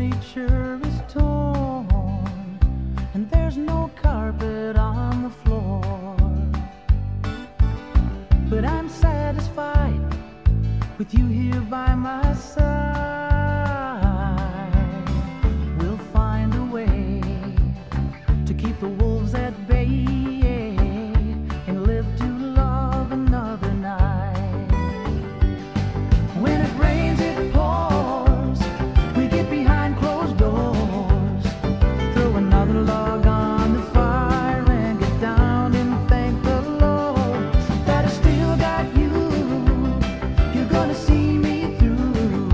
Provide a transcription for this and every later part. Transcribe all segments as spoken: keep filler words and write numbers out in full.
furniture is torn and there's no carpet on the floor, but I'm satisfied with you here by my side. We'll find a way to keep the wolves at bay and live to love another night. When it rains, it pours, we get behind closed doors, throw another log on the fire and get down and thank the Lord that I still got you. You're gonna see me through.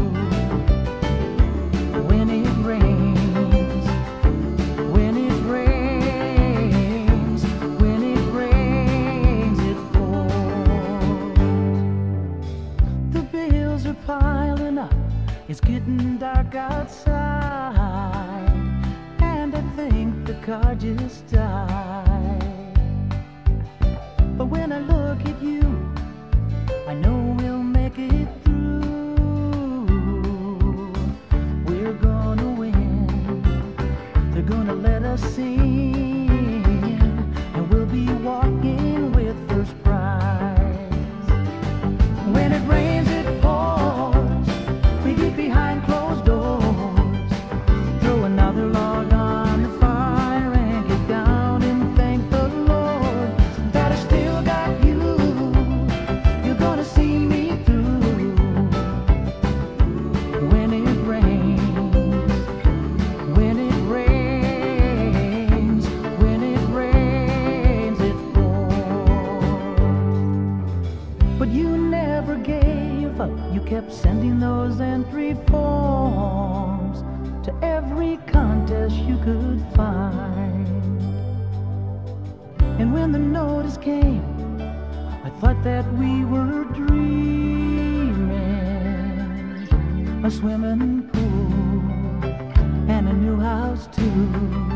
When it rains, when it rains, when it rains, it pours. The bills are piling up, it's getting dark outside, and I think the car just died. But when I look at you, I know we'll make it through. We're gonna win, they're gonna let us sing, and we'll be walking with first prize. When it rains, it pours, we get behind closed doors, throw another log on the fire and get down and thank the Lord that I still got you. You're gonna see me through. When it rains, when it rains, when it rains, it pours. But you never gave up, you kept sending those entry forms to every contest you could find. And when the notice came, I thought that we were dreaming. A swimming pool and a new house too.